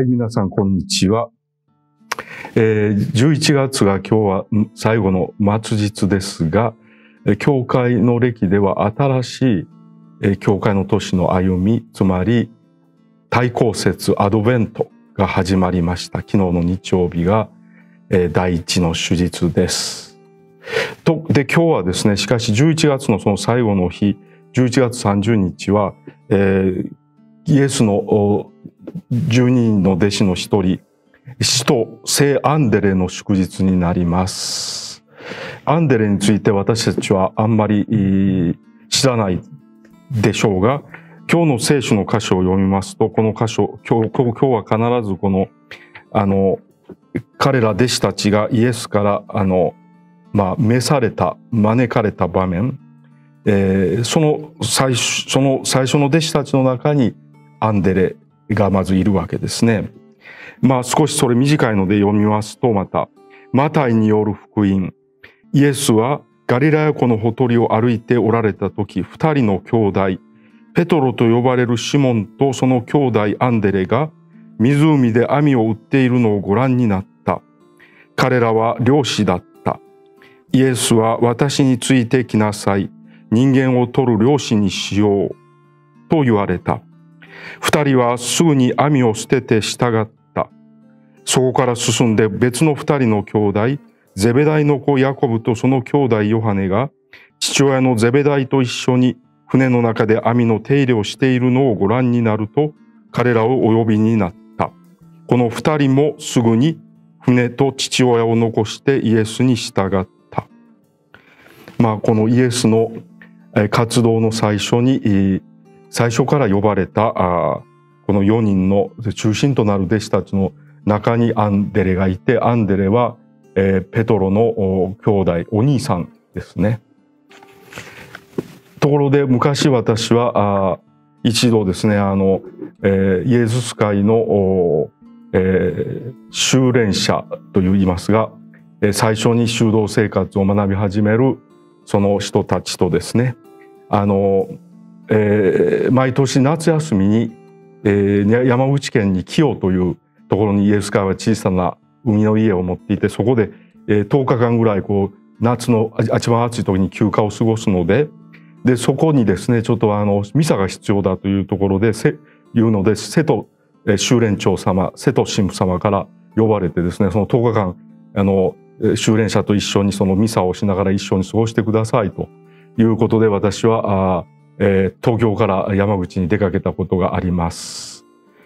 はい、皆さん、こんにちは。11月が今日は最後の末日ですが、教会の歴では新しい教会の年の歩み、つまり対抗節アドベントが始まりました。昨日の日曜日が第一の主日です。で、今日はですね、しかし11月のその最後の日、11月30日は、イエスの12人の弟子の一人、使徒聖アンデレの祝日になります。アンデレについて私たちはあんまり知らないでしょうが、今日の聖書の箇所を読みますと、この箇所、今日は必ずこの、彼ら弟子たちがイエスから、召された、招かれた場面、その最初の弟子たちの中にアンデレがまずいるわけですね。少しそれ短いので読みますと、また、マタイによる福音。イエスはガリラヤ湖のほとりを歩いておられたとき、二人の兄弟、ペトロと呼ばれるシモンとその兄弟アンデレが湖で網を売っているのをご覧になった。彼らは漁師だった。イエスは私についてきなさい。人間を取る漁師にしよう。と言われた。二人はすぐに網を捨てて従った。そこから進んで別の二人の兄弟、ゼベダイの子ヤコブとその兄弟ヨハネが、父親のゼベダイと一緒に船の中で網の手入れをしているのをご覧になると、彼らをお呼びになった。この二人もすぐに船と父親を残してイエスに従った。このイエスの活動の最初から呼ばれたこの4人の中心となる弟子たちの中にアンデレがいて、アンデレはペトロの兄弟、お兄さんですね。ところで昔私は一度ですね、イエズス会の修練者と言いますが、最初に修道生活を学び始めるその人たちとですね、毎年夏休みに、山口県に清というところにイエス会は小さな海の家を持っていて、そこで10日間ぐらい夏の一番暑い時に休暇を過ごすので、そこにですね、ちょっとミサが必要だというところで、いうので、瀬戸修練長様、瀬戸神父様から呼ばれてですね、その10日間、修練者と一緒にそのミサをしながら一緒に過ごしてくださいということで、私は、東京から山口に出かけたことがあります。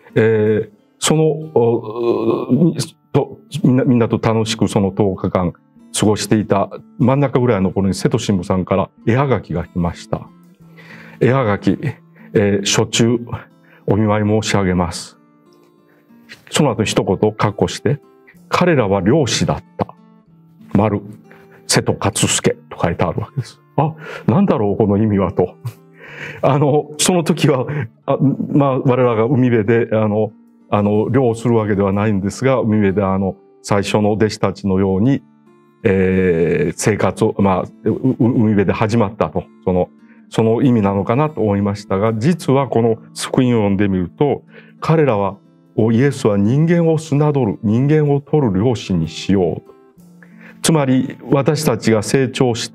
みんなと楽しくその10日間過ごしていた真ん中ぐらいの頃に瀬戸神父さんから絵はがきが来ました。絵はがき、初中お見舞い申し上げます。その後一言括弧して、彼らは漁師だった。丸、瀬戸勝介と書いてあるわけです。なんだろうこの意味はと。その時は、我らが海辺で、漁をするわけではないんですが、海辺で最初の弟子たちのように、生活を、海辺で始まったと、その意味なのかなと思いましたが、実はこの福音を読んでみると、彼らは、イエスは人間を漁る、人間を取る漁師にしよう。つまり、私たちが成長して、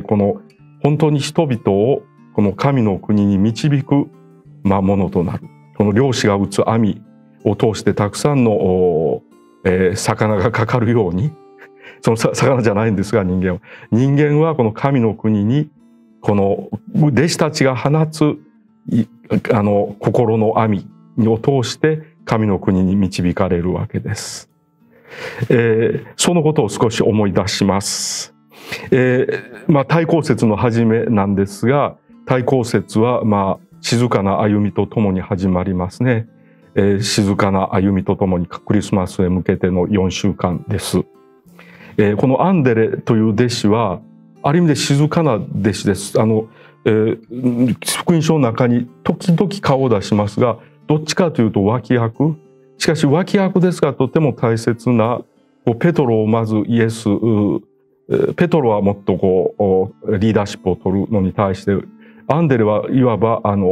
この本当に人々をこの神の国に導く、ものとなる。この漁師が打つ網を通してたくさんの、魚がかかるように、その魚じゃないんですが人間はこの神の国にこの弟子たちが放つ心の網を通して神の国に導かれるわけです。そのことを少し思い出します。対抗節の始めなんですが、対抗節は静かな歩みとともに始まりますね。静かな歩みとともにクリスマスへ向けての4週間です。このアンデレという弟子は、ある意味で静かな弟子です。福音書の中に時々顔を出しますが、どっちかというと脇役。しかし脇役ですが、とても大切な、ペトロをまずペトロはもっとリーダーシップを取るのに対して、アンデレはいわば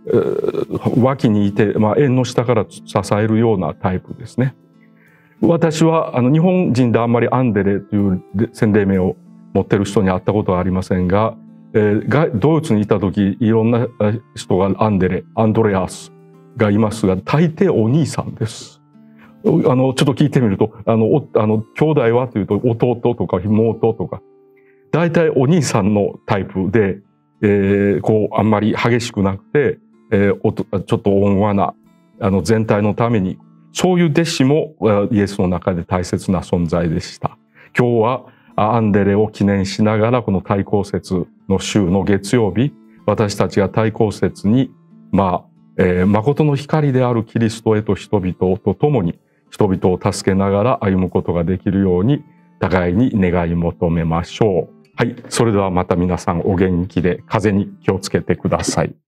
脇にいて、縁の下から支えるようなタイプですね。私は日本人であんまりアンデレという洗礼名を持ってる人に会ったことはありませんが、ドイツにいた時いろんな人がアンデレ、アンドレアスがいますが、大抵お兄さんです。ちょっと聞いてみると、兄弟はというと弟とか妹とか、大体お兄さんのタイプで、あんまり激しくなくて、ちょっと温和な、全体のために、そういう弟子もイエスの中で大切な存在でした。今日はアンデレを記念しながら、この対抗節の週の月曜日、私たちが対抗節に、誠の光であるキリストへと人々と共に、人々を助けながら歩むことができるように、互いに願い求めましょう。はい。それではまた皆さんお元気で、風邪に気をつけてください。